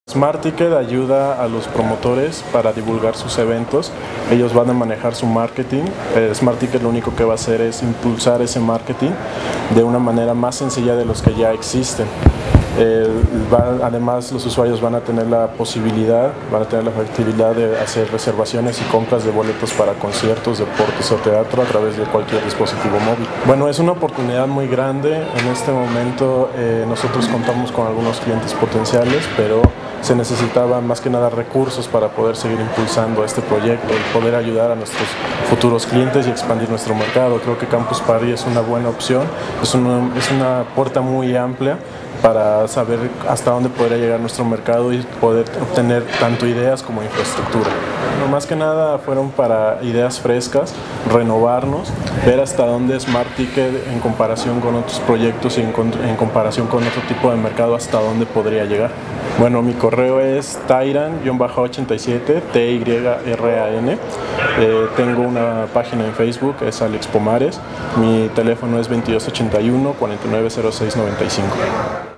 Smart Ticket ayuda a los promotores para divulgar sus eventos. Ellos van a manejar su marketing. Smart Ticket lo único que va a hacer es impulsar ese marketing de una manera más sencilla de los que ya existen. Además, los usuarios van a tener la posibilidad, van a tener la factibilidad de hacer reservaciones y compras de boletos para conciertos, deportes o teatro a través de cualquier dispositivo móvil. Bueno, es una oportunidad muy grande. En este momento nosotros contamos con algunos clientes potenciales, pero se necesitaban más que nada recursos para poder seguir impulsando este proyecto y poder ayudar a nuestros futuros clientes y expandir nuestro mercado. Creo que Campus Party es una buena opción, es una puerta muy amplia para saber hasta dónde podría llegar nuestro mercado y poder obtener tanto ideas como infraestructura. Bueno, más que nada fueron para ideas frescas, renovarnos, ver hasta dónde Smart Ticket en comparación con otros proyectos y en comparación con otro tipo de mercado, hasta dónde podría llegar. Bueno, mi correo es tyran-87, TYRAN. Tengo una página en Facebook, es Alex Pomares. Mi teléfono es 2281 490695.